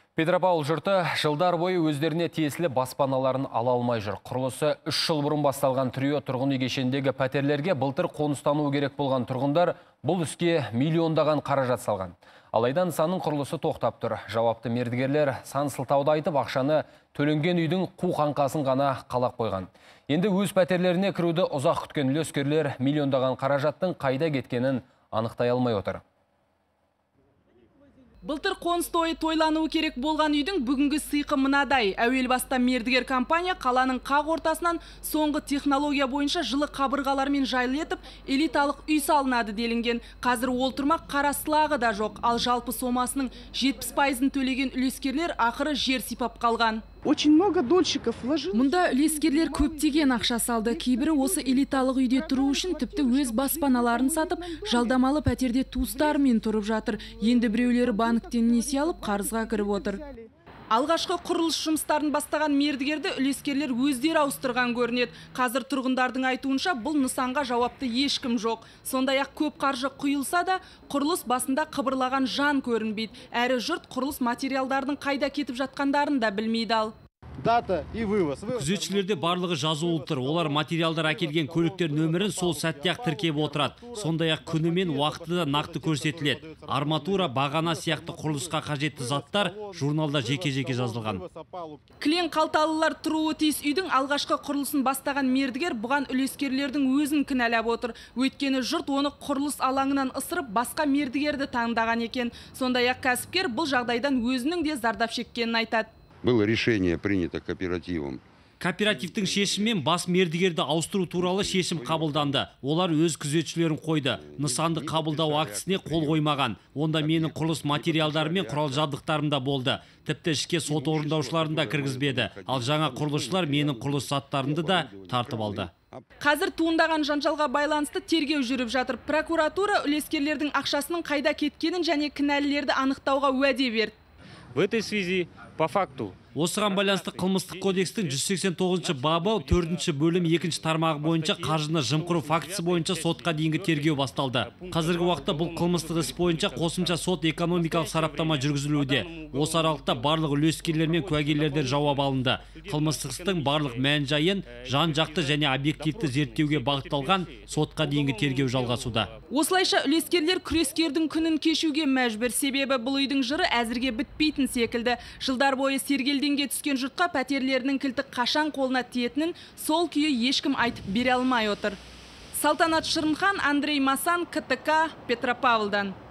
Петропавл жұрты жылдар бойы өздеріне тиесілі баспаналарын ала алмай жүр. Құрылысы 3 жыл бұрын басталған Трио тұрғын үй кешеніндегі пәтерлерге былтыр қоныстануы керек болған тұрғындар бұл іске миллиондаған қаражат салған. Алайда нысанның құрылысы тоқтап тұр. Жауапты мердігерлер сан сылтауды айтып, ақшаны төленген үйдің қу қаңқасын ғана қалап қойған. Енді өз пәтерлеріне кіруді ұзақ күткен үлескерлер миллиондаған қаражаттың қайда кеткенін анықтай алмай отыр. Былтыр қоныс тойы тойлануы керек болған үйдің бүгінгі сыйқы мынадай. Әуел баста мердігер компания қаланың қақ ортасынан соңғы технология бойынша жылы қабырғалармен жайлы етіп, элиталық үй салынады делінген. Қазір ол тұрмақ қарасылағы да жоқ. Ал жалпы сомасының 70%-ын төлеген үлескерлер ақыры жер сипап қалған. Очень много дольщиков вложил. Мұнда үлескерлер көптеген ақша салды. Кейбірі осы элиталық үйде тұру үшін тіпті өз баспаналарын сатып, жалдамалы пәтерде туыстарымен тұрып жатыр. Енді біреулері банктен несие алып, қарызға кіріп отыр. Алғашқы құрылыс жұмыстарын бастаған мердігерді үлескерлер өздері ауыстырған көрінеді. Қазір тұрғындардың айтуынша бұл нысанға жауапты ешкім жоқ. Сондай-ақ көп қаржы құйылса да, құрылыс басында қыбырлаған жан көрінбейді. Әрі жұрт құрылыс материалдардың қайда кетіп жатқандарын да білмейді ал. Дата и вывоз. Күзетшілерде барлығы жазулы тұр. Олар материалдар әкелген көліктер нөмірін сол сәтте-ақ тіркеп отырады. Сондай-ақ күні мен уақыты да нақты көрсетіледі. Арматура, бағана сияқты құрылысқа қажетті заттар журналда жеке-жеке жазылған. Кілең қалталылар тұруы тиіс үйдің алғашқы құрылысын бастаған мердігер бұған үлескерлердің өзін кінәлап отыр. Өйткені жұрт оны құрылыс алаңынан ысырып, басқа мердігерді таңдаған екен. Сондай-ақ кәсіпкер бұл жағдайдан өзінің де зардап шеккенін айтады. Было решение принято кооперативом. Кооперативтің шешімімен бас мердігерді ауыстыру туралы шешім қабылданды. Олар өз күзетшілерін қойды. Нысанды қабылдау актісіне қол қоймаған. Онда менің құрылыс материалдары мен құрал жабдықтарым да болды. Тіпті ішке сот орындаушыларын да кіргізбеді. Ал жаңа құрылысшылар менің құрылыс заттарымды да тартып алды. Қазір туындаған жанжалға байланысты тергеу жүріп жатыр. Прокуратура үлескерлердің ақшасының қайда кеткенін және кінәлілерді анықтауға уәде берді. В этой связи, по факту, осыған байланысты қылмыстық кодекстің 189 бабы 4 бөлім 2 тармағы бойынша қаржыны жымқыру фактісі бойынша сотқа дейінгі тергеу басталды. Қазіргі уақытта бұл қылмыстық іс бойынша қосымша сот экономикалық сараптама жүргізілуде. Осы аралықта барлық үлескерлер мен куәгерлерден жауап алынды. Қылмыстық істің барлық мән-жайын жан-жақты және объективті зерттеуге бағытталған сотқа дейінгі тергеу жалғасуда. Осылайша үлескерлер күрескердің күнін кешуге мәжбүр, себебі бұл үйдің жыры әзірге бітпейтін секілді. Жылдар бойы сергелденге түскен жұртқа пәтерлерінің кілті қашан қолына тиетінін сол күйі ешкім айтып бере алмай отыр. Салтанат Шырынхан, Андрей Масан, КТК, Петропавлдан.